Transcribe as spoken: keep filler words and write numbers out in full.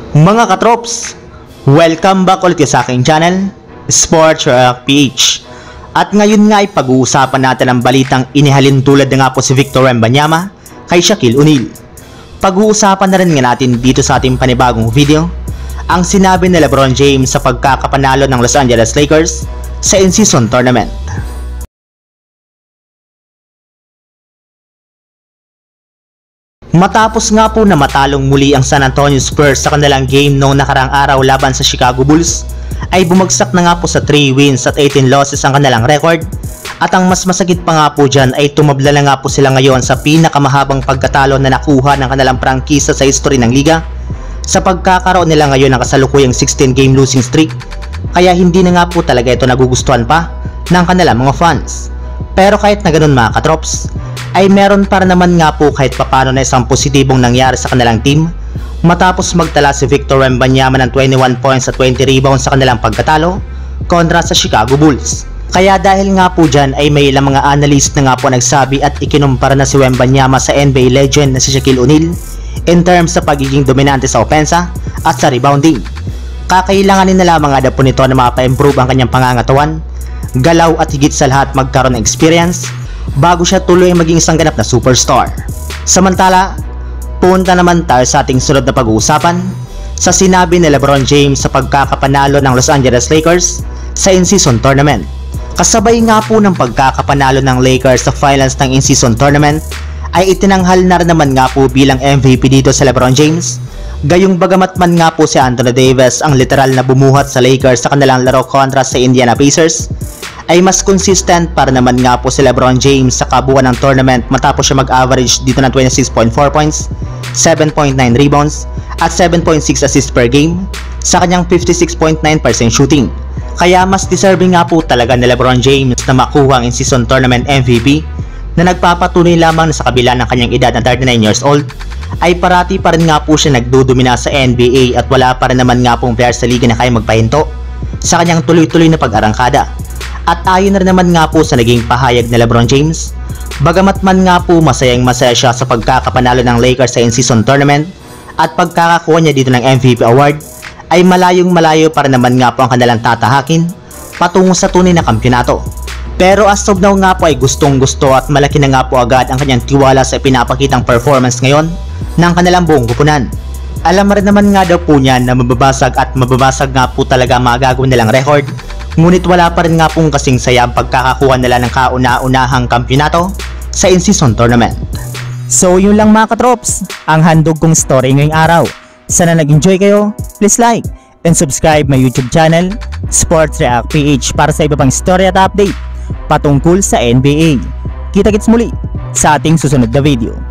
Mga katrops, welcome back ulit sa aking channel, Sports React P H. At ngayon nga ay pag-uusapan natin ang balitang inihalin tulad na nga po si Victor Wembanyama kay Shaquille O'Neal. Pag-uusapan na rin nga natin dito sa ating panibagong video ang sinabi ni LeBron James sa pagkakapanalo ng Los Angeles Lakers sa in-season tournament. Matapos nga po na matalong muli ang San Antonio Spurs sa kanilang game noong nakarang araw laban sa Chicago Bulls, ay bumagsak na nga po sa three wins at eighteen losses ang kanilang record. At ang mas masakit pa nga po dyan ay tumabla na nga po sila ngayon sa pinakamahabang pagkatalo na nakuha ng kanilang prangkisa sa history ng liga, sa pagkakaroon nila ngayon ng kasalukuyang sixteen game losing streak. Kaya hindi na nga po talaga ito nagugustuhan pa ng kanilang mga fans. Pero kahit na ganun mga katrops, ay meron para naman nga po kahit papano na isang positibong nangyari sa kanilang team matapos magtala si Victor Wembanyama ng twenty-one points at twenty rebounds sa kanilang pagkatalo kontra sa Chicago Bulls. Kaya dahil nga po dyan ay may ilang mga analyst na nga po nagsabi at ikinumpara na si Wembanyama sa N B A legend na si Shaquille O'Neal in terms sa pagiging dominante sa opensa at sa rebounding. Kakailanganin na lamang nga po nito na mapa-improve ang kanyang pangangatawan, galaw at higit sa lahat magkaroon ng experience bago siya tuloy maging isang ganap na superstar. Samantala, punta naman tayo sa ating sunod na pag-uusapan sa sinabi ni LeBron James sa pagkakapanalo ng Los Angeles Lakers sa in-season tournament. Kasabay nga po ng pagkakapanalo ng Lakers sa finals ng in-season tournament ay itinanghal na rin naman nga po bilang M V P dito sa LeBron James. Gayong bagamat man nga po si Anthony Davis ang literal na bumuhat sa Lakers sa kanilang laro kontra sa Indiana Pacers, ay mas consistent para naman nga po si LeBron James sa kabuuan ng tournament matapos siya mag-average dito ng twenty-six point four points, seven point nine rebounds at seven point six assists per game sa kanyang fifty-six point nine percent shooting. Kaya mas deserving nga po talaga ni LeBron James na makuha ang in-season tournament M V P na nagpapatunay lamang na sa kabila ng kanyang edad na thirty-nine years old ay parati pa rin nga po siya nagdudumina sa N B A at wala pa rin naman nga pong player sa liga na kaya magpahinto sa kanyang tuloy-tuloy na pag-arangkada. At ayon na rin naman nga po sa naging pahayag ni LeBron James, bagamat man nga po masayang masaya siya sa pagkakapanalo ng Lakers sa in-season tournament at pagkakakuha niya dito ng M V P award, ay malayong malayo para naman nga po ang kanilang tatahakin patungo sa tunay na kampyonato. Pero as of now nga po ay gustong gusto at malaki na nga po agad ang kanyang tiwala sa pinapakitang performance ngayon ng kanilang buong kupunan. Alam rin naman nga daw po niya na mababasag at mababasag nga po talaga magagawin nilang record, ngunit wala pa rin nga pong kasing saya ang pagkakakuha nila ng kauna-unahang kampyonato sa in-season tournament. So yun lang mga katrops, ang handog kong story ngayong araw. Sana nag-enjoy kayo, please like and subscribe my YouTube channel, Sports React P H, para sa iba pang story at update patungkol sa N B A. Kita-kits muli sa ating susunod na video.